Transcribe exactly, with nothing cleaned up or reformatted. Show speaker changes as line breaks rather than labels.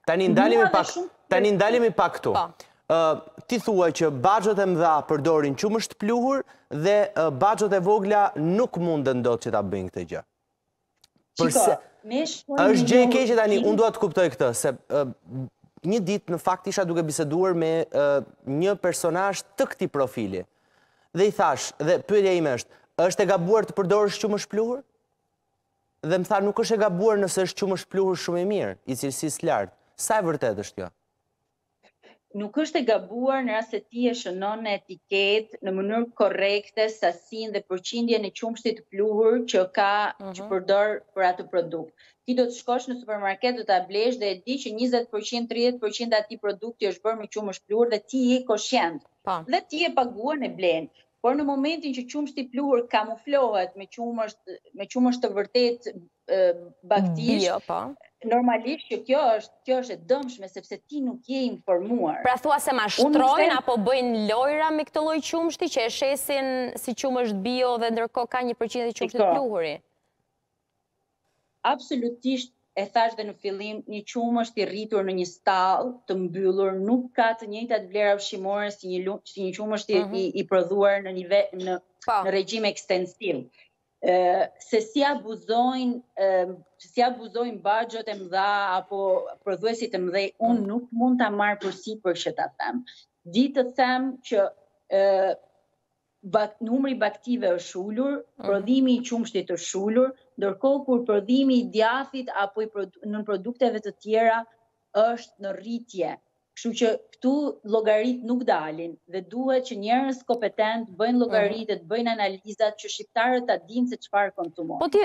Tani ndalemi pak, tani ndalemi pak këtu. Ti thua që baxhet e mëdha përdorin qumësht pluhur dhe baxhet e vogla nuk mundën dot që ta bëjnë këtë gjë. Përse është gjë e keqe tani, unë dua të kuptoj këtë, se një ditë në fakt isha duke biseduar me një personazh të këtij profili. Dhe i thash, dhe pyetja ime është, është e gabuar të përdorësh qumësh pluhur? Dhe më tha, nuk është e gabuar nëse është qumësh pluhur shumë e mirë, i cilësisë lartë. Sa e vërtet është kjo?
Nuk është e gabuar në rast se ti e shënon në etiketë në mënyrë korrekte sasinë dhe përqindjen e qumshtit të pluhur që ka që përdor për atë produkt. Ti do të shkosh në supermarket, do ta blesh dhe e di që njëzet përqind, tridhjetë përqind atij produkti është bërë me qumësh pluhur dhe ti je koshient. Dhe ti e paguan e blen. Por në momentin që qumshti pluhur kamuflohet me qumësht me qumësht të vërtet baktish, normalisht që kjo është kjo është e dëmshme sepse ti nuk je informuar.
Pra thua se mashtrojnë apo bëjnë lojra me këtë lloj qumshti që e shesin si qumësht bio dhe ndërkohë ka një përqindje të qumshtit pluhuri?
Absolutisht, e thash dhe në fillim, një qumësht i rritur në një stall të mbyllur nuk ka të njëjtat vlera ushqimore si një si një qumësht i, i, i prodhuar në nivel në, në regjim ekstensiv. Se si abuzojnë si abuzojnë baxhet e mëdha apo prodhuesit e mëdhej, unë nuk mund ta marr përsipër që ta them. Di të them që bak, numri baktive është ulur, prodhimi i qumshtit është ulur, ndërkohë kur prodhimi i djathit apo i produ në produkteve të tjera është në rritje. Kështu që këtu llogarit nuk dalin dhe duhet që njerëz kompetent bëjnë llogaritë, bëjnë analizat që shqiptarët ta dinë se çfarë konsumojnë.